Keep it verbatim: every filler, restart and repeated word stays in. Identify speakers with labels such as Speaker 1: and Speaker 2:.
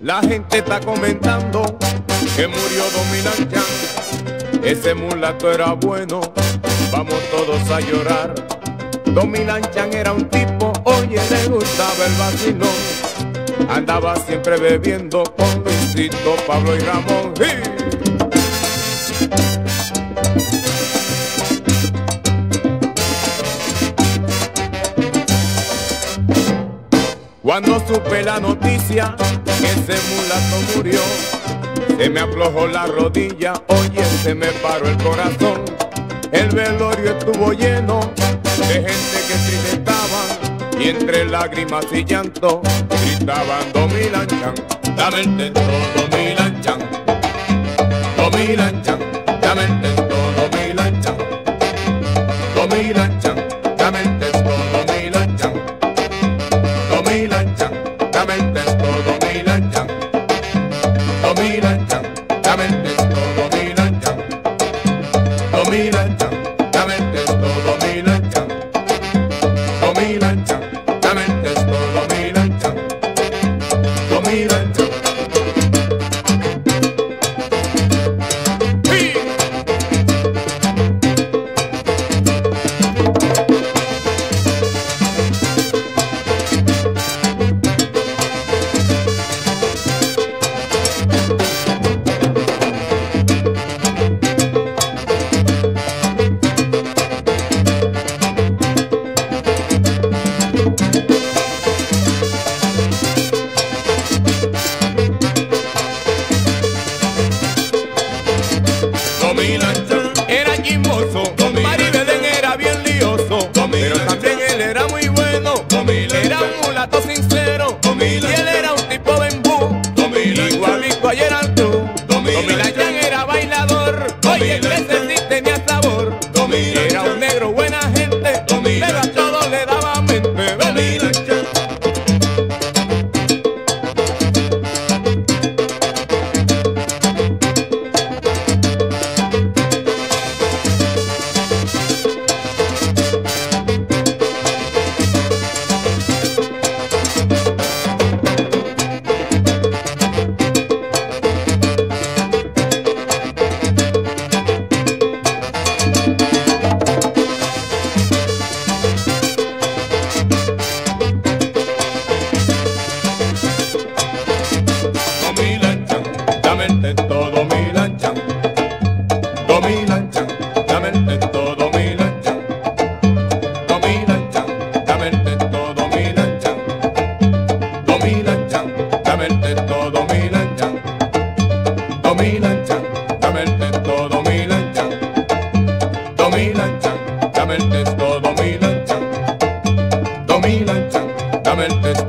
Speaker 1: La gente está comentando que murió Domilanchan. Ese mulato era bueno, vamos todos a llorar. Domilanchan era un tipo, oye, le gustaba el vacilón. Andaba siempre bebiendo con Luisito, Pablo y Ramón. ¡Sí! Cuando supe la noticia que ese mulato murió, se me aflojó la rodilla, oye, se me paró el corazón. El velorio estuvo lleno de gente que trinetaban, y entre lágrimas y llanto gritaban: Domilanchan, dame el testo, Domilanchan, Domilanchan, dame el testo, Domilanchan, Domilanchan, dame el testo, Domilanchan, Domilanchan, dame el testo, Domilanchan, Domilanchan, dame el testo, Domilanchan, Domilanchan, dame el testo, Domilanchan, Domilanchan, dame el testo, Domilanchan, Domilanchan. Domilanchan era chismoso, Maribelen era bien lioso, pero también él era muy bueno. Era un mulato sincero y él era un tipo bembú, igualito ayer al tú. Domilanchan era bailador, oye, que ese sí tenía sabor. Era un negro buena gente, pero a todos le daba mente. Domilanchan. Dame el testo, Domilanchan, Domilanchan, dame el testo, Domilanchan, Domilanchan, dame el testo, Domilanchan, Domilanchan, dame el testo, Domilanchan, Domilanchan, dame el testo, Domilanchan, Domilanchan, dame el testo, Domilanchan, Domilanchan, dame el testo.